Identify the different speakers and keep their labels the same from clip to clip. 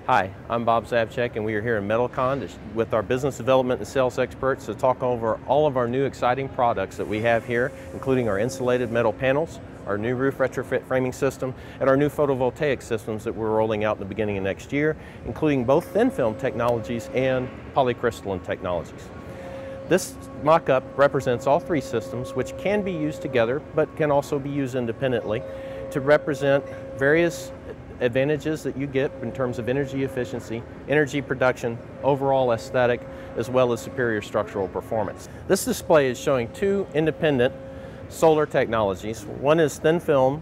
Speaker 1: Hi, I'm Bob Zabchek, and we are here in MetalCon with our business development and sales experts to talk over all of our new exciting products that we have here, including our insulated metal panels, our new roof retrofit framing system, and our new photovoltaic systems that we're rolling out in the beginning of next year, including both thin film technologies and polycrystalline technologies. This mock-up represents all three systems, which can be used together but can also be used independently to represent various advantages that you get in terms of energy efficiency, energy production, overall aesthetic, as well as superior structural performance. This display is showing two independent solar technologies. One is thin film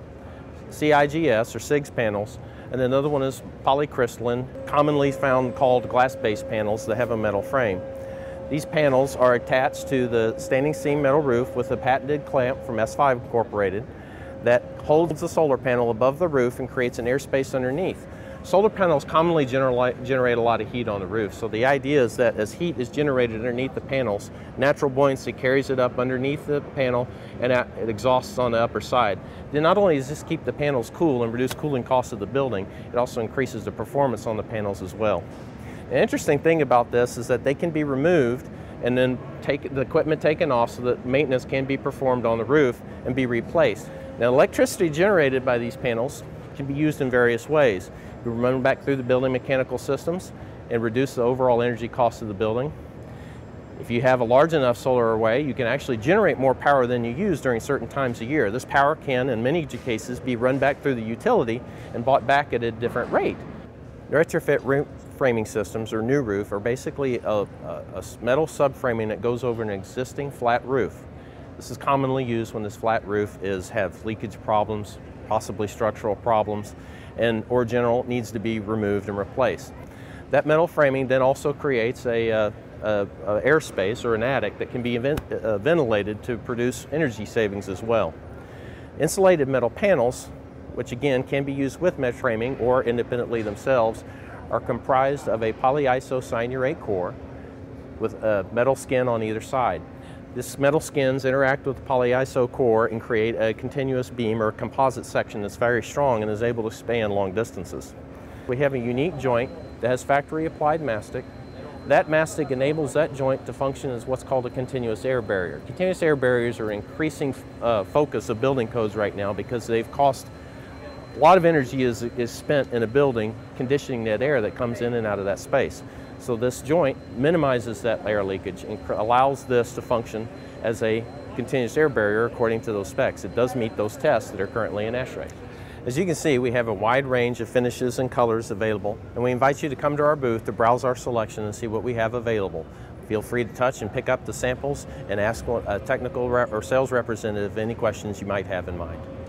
Speaker 1: CIGS or CIGS panels, and another one is polycrystalline, commonly found called glass-based panels that have a metal frame. These panels are attached to the standing seam metal roof with a patented clamp from S5 Incorporated that holds the solar panel above the roof and creates an airspace underneath. Solar panels commonly generate a lot of heat on the roof, so the idea is that as heat is generated underneath the panels, natural buoyancy carries it up underneath the panel and it exhausts on the upper side. Then not only does this keep the panels cool and reduce cooling costs of the building, it also increases the performance on the panels as well. The interesting thing about this is that they can be removed and then the equipment taken off so that maintenance can be performed on the roof and be replaced. Now, electricity generated by these panels can be used in various ways. You can run back through the building mechanical systems and reduce the overall energy cost of the building. If you have a large enough solar array, you can actually generate more power than you use during certain times of year. This power can, in many cases, be run back through the utility and bought back at a different rate. Retrofit roof framing systems, or new roof, are basically a metal subframing that goes over an existing flat roof. This is commonly used when this flat roof has leakage problems, possibly structural problems, or general needs to be removed and replaced. That metal framing then also creates a airspace or an attic that can be ventilated to produce energy savings as well. Insulated metal panels, which again can be used with mesh framing or independently themselves, are comprised of a polyisocyanurate core with a metal skin on either side. This metal skins interact with the polyiso core and create a continuous beam or composite section that's very strong and is able to span long distances. We have a unique joint that has factory applied mastic. That mastic enables that joint to function as what's called a continuous air barrier. Continuous air barriers are increasing focus of building codes right now because they've cost a lot of energy is spent in a building conditioning that air that comes in and out of that space. So this joint minimizes that air leakage and allows this to function as a continuous air barrier according to those specs. It does meet those tests that are currently in ASHRAE. As you can see, we have a wide range of finishes and colors available, and we invite you to come to our booth to browse our selection and see what we have available. Feel free to touch and pick up the samples and ask a technical or sales representative any questions you might have in mind.